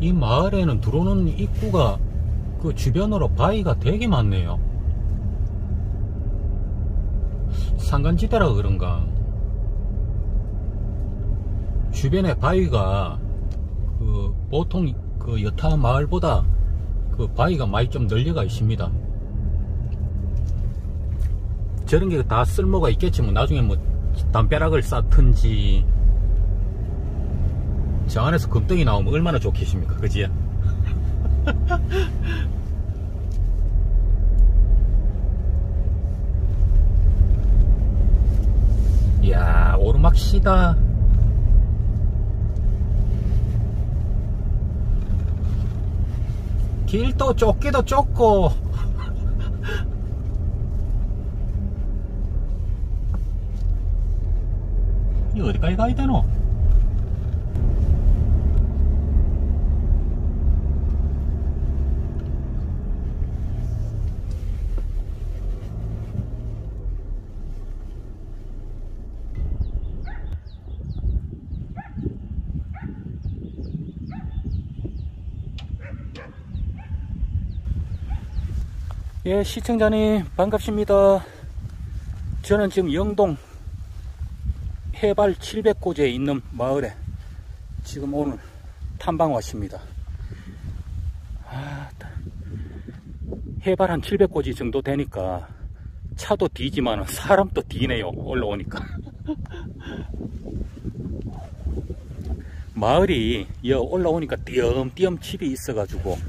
이 마을에는 들어오는 입구가 그 주변으로 바위가 되게 많네요. 산간지대라 그런가 주변에 바위가 그 보통 그 여타 마을보다 그 바위가 많이 좀 널려가 있습니다. 저런 게 다 쓸모가 있겠지 뭐. 나중에 뭐 담벼락을 쌓든지 저 안에서 금덩이 나오면 얼마나 좋겠습니까, 그지? 이야, 오르막시다. 길도 좁기도 좁고 이 어디까지 가야 되노? 예, 시청자님 반갑습니다. 저는 지금 영동 해발 700고지에 있는 마을에 지금 오늘 탐방 왔습니다. 해발 한 700고지 정도 되니까 차도 뒤지만 사람도 뒤네요, 올라오니까. 마을이 올라오니까 띄엄띄엄 집이 있어가지고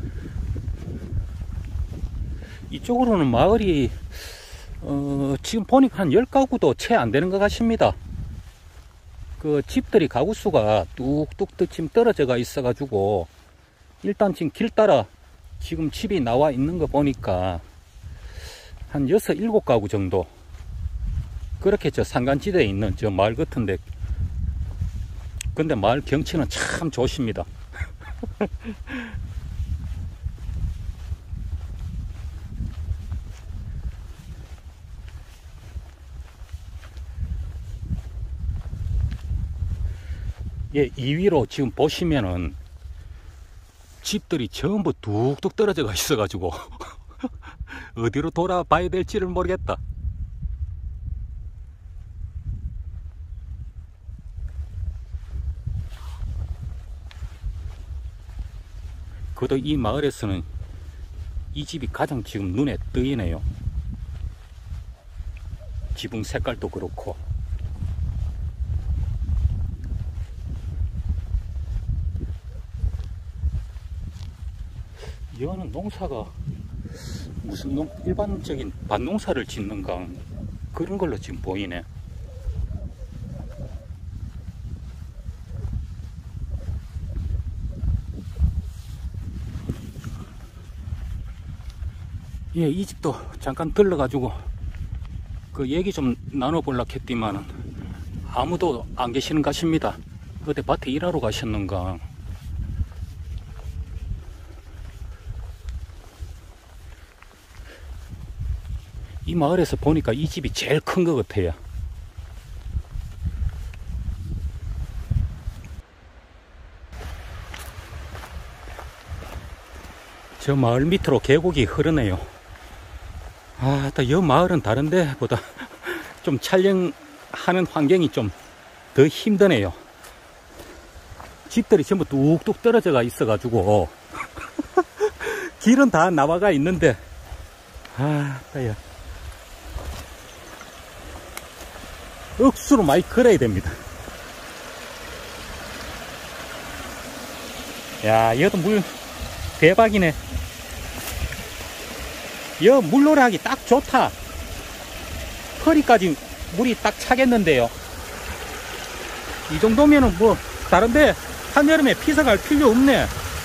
이쪽으로는 마을이 지금 보니까 한 10가구도 채 안 되는 것 같습니다. 그 집들이 가구수가 뚝뚝 지금 떨어져가 있어 가지고 일단 지금 길 따라 지금 집이 나와 있는 거 보니까 한 6, 7가구 정도 그렇게 저 산간지대에 있는 저 마을 같은데, 근데 마을 경치는 참 좋습니다. 예, 이 위로 지금 보시면은 집들이 전부 뚝뚝 떨어져가 있어가지고 어디로 돌아봐야 될지를 모르겠다. 그래도 이 마을에서는 이 집이 가장 지금 눈에 띄네요. 지붕 색깔도 그렇고. 이거는 농사가 무슨 일반적인 밭농사를 짓는가 그런 걸로 지금 보이네. 예, 이 집도 잠깐 들러가지고 그 얘기 좀 나눠보려고 했더니만은 아무도 안 계시는 것 같습니다. 어디 밭에 일하러 가셨는가. 이 마을에서 보니까 이 집이 제일 큰 것 같아요. 저 마을 밑으로 계곡이 흐르네요. 이 마을은 다른 데보다 좀 촬영하는 환경이 좀 더 힘드네요. 집들이 전부 뚝뚝 떨어져가 있어가지고 길은 다 나와가 있는데 억수로 많이 걸어야 됩니다. 야, 이것도 물 대박이네. 이 물놀이하기 딱 좋다. 허리까지 물이 딱 차겠는데요. 이 정도면은 뭐 다른데 한여름에 피서 갈 필요 없네.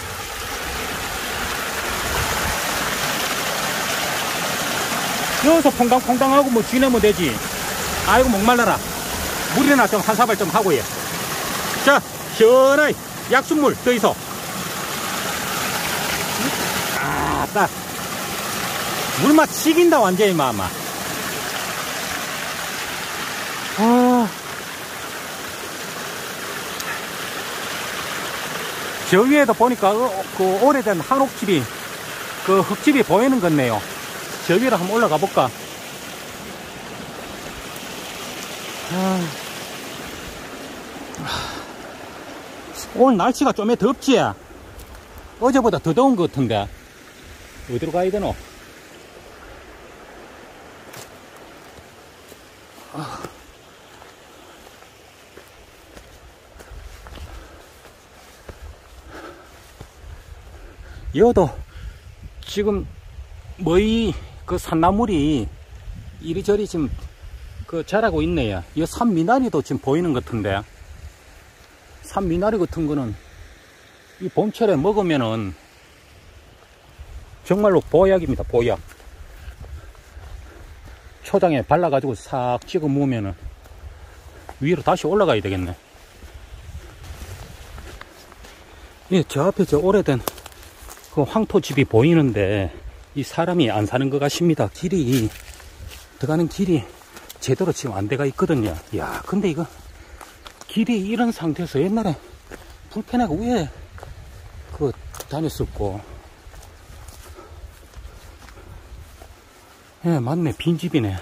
여기서 퐁당퐁당하고 뭐 지내면 되지. 아이고 목말라라. 물이나 좀 한 사발 좀 하고 해. 자, 시원하게 약수물 더 있어. 딱 물맛 식인다 완전히 마마. 저 위에도 보니까 그 오래된 한옥집이, 그 흙집이 보이는 것 같네요. 저 위로 한번 올라가 볼까? 오늘 날씨가 좀 덥지? 어제보다 더 더운 것 같은데. 어디로 가야 되노? 여도 지금 뭐이 그 산나물이 이리저리 지금 그 자라고 있네요. 이 산미나리도 지금 보이는 것 같은데, 산미나리 같은 거는 이 봄철에 먹으면은 정말로 보약입니다. 보약. 초장에 발라가지고 싹 찍어 먹으면은 위로 다시 올라가야 되겠네. 예, 저 앞에 저 오래된 그 황토집이 보이는데 이 사람이 안 사는 것 같습니다. 길이, 들어가는 길이 제대로 지금 안 돼가 있거든요. 야, 근데 이거 길이 이런 상태에서 옛날에 불편하고 위에 그 다녔었고. 예, 맞네. 빈집이네.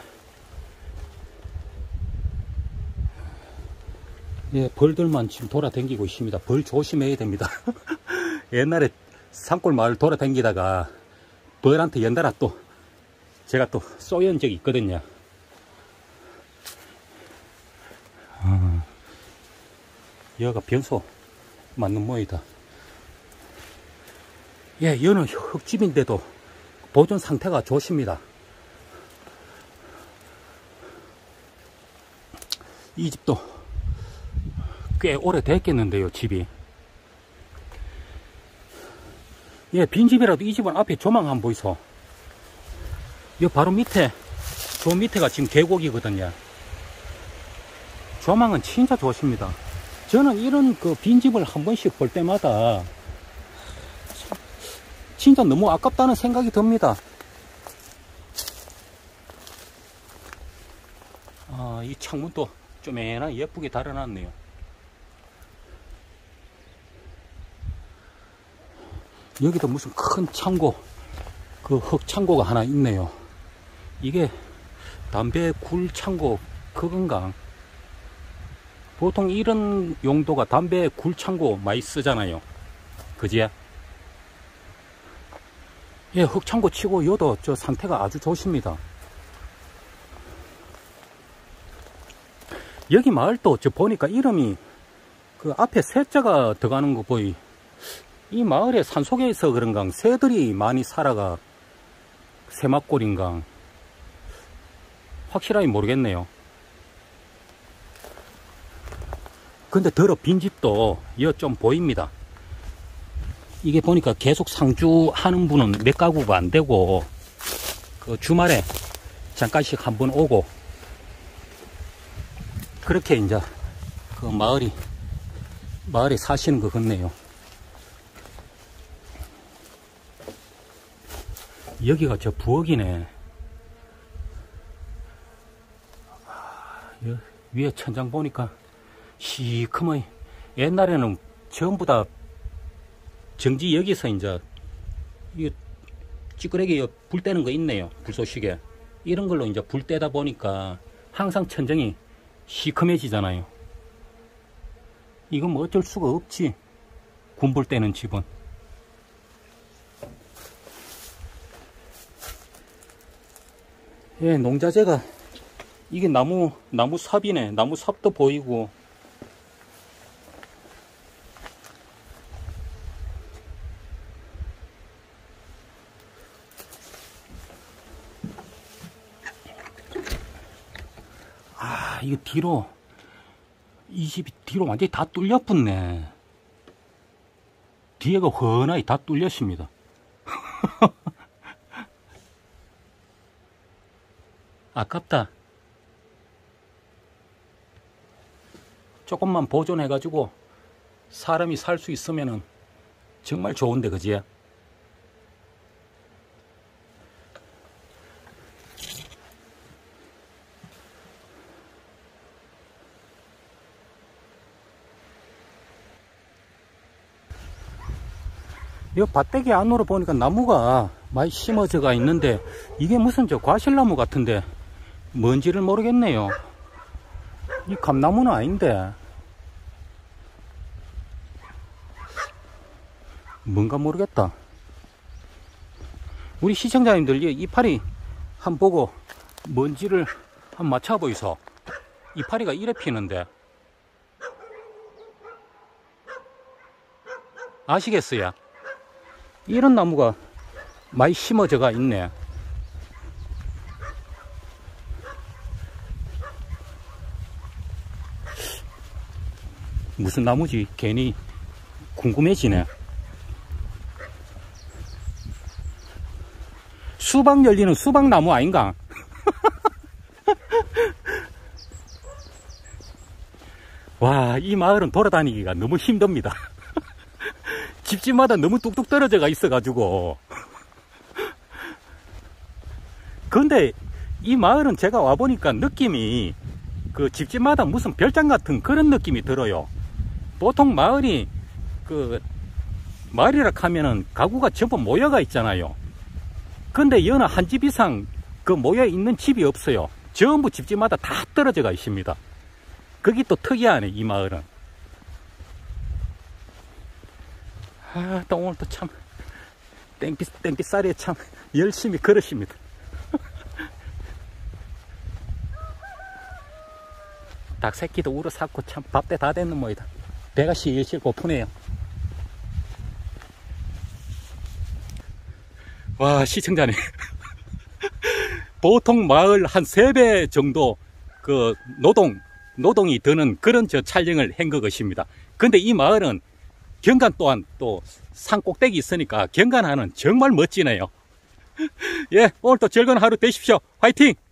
예, 벌들만 지금 돌아다니고 있습니다. 벌 조심해야 됩니다. 옛날에 산골 마을 돌아다니다가 벌한테 연달아 또 제가 또 쏘연 적이 있거든요. 여기가 변소 맞는 모이다. 예, 여는 흙집인데도 보존 상태가 좋습니다. 이 집도 꽤 오래됐겠는데요, 집이. 예, 빈집이라도 이 집은 앞에 조망 한번 보이소. 이 바로 밑에, 저 밑에가 지금 계곡이거든요. 조망은 진짜 좋습니다. 저는 이런 그 빈집을 한 번씩 볼 때마다 진짜 너무 아깝다는 생각이 듭니다. 아, 이 창문도 쪼매나 예쁘게 달아놨네요. 여기도 무슨 큰 창고, 그 흙창고가 하나 있네요. 이게 담배 굴 창고 그건가? 보통 이런 용도가 담배 굴 창고 많이 쓰잖아요. 그지? 예, 흙창고 치고 여도 저 상태가 아주 좋습니다. 여기 마을도 저 보니까 이름이 그 앞에 새자가 들어가는 거 보이. 이 마을의 산속에서 그런가 새들이 많이 살아가 새막골인가 확실하게 모르겠네요. 근데 더러 빈집도 여 좀 보입니다. 이게 보니까 계속 상주하는 분은 몇 가구가 안 되고 그 주말에 잠깐씩 한번 오고 그렇게 이제 그 마을에 사시는 것 같네요. 여기가 저 부엌이네. 위에 천장 보니까 시커먼. 옛날에는 전부 다 정지 여기서 이제 이 찌끄레기 불 떼는 거 있네요. 불쏘시개. 이런 걸로 이제 불 떼다 보니까 항상 천정이 시커매지잖아요. 이건 뭐 어쩔 수가 없지. 군불 떼는 집은. 예, 농자재가 이게 나무 삽이네. 나무 삽도 보이고. 아, 이거 뒤로 이 집이 뒤로 완전히 다 뚫려 붙네. 뒤에가 훤하게 다 뚫렸습니다. 아깝다. 조금만 보존해가지고 사람이 살 수 있으면은 정말 좋은데, 그지? 이 밭대기 안으로 보니까 나무가 많이 심어져가 있는데 이게 무슨 저 과실나무 같은데 뭔지를 모르겠네요. 이 감나무는 아닌데 뭔가 모르겠다. 우리 시청자님들 이파리 한번 보고 뭔지를 한번 맞춰 보이소. 이파리가 이래 피는데 아시겠어요? 이런 나무가 많이 심어져가 있네. 무슨 나무지? 괜히 궁금해지네. 수박 열리는 수박나무 아닌가? 와, 이 마을은 돌아다니기가 너무 힘듭니다. 집집마다 너무 뚝뚝 떨어져가 있어가지고. 근데 이 마을은 제가 와보니까 느낌이 그 집집마다 무슨 별장 같은 그런 느낌이 들어요. 보통 마을이 마을이라 하면은 가구가 전부 모여가 있잖아요. 근데 여는 한 집 이상 그 모여 있는 집이 없어요. 전부 집집마다 다 떨어져가 있습니다. 그게 또 특이하네, 이 마을은. 아, 또 오늘 또 참 땡빛살이에 참 열심히 걸으십니다. 닭 새끼도 울어 샀고 참 밥때 다 됐는 모이다. 배가 실실 고프네요. 와, 시청자님. 보통 마을 한 3배 정도 그 노동이 드는 그런 저 촬영을 한 것입니다. 근데 이 마을은 경관 또한 또 산 꼭대기 있으니까 경관하는 정말 멋지네요. 예, 오늘도 즐거운 하루 되십시오. 화이팅!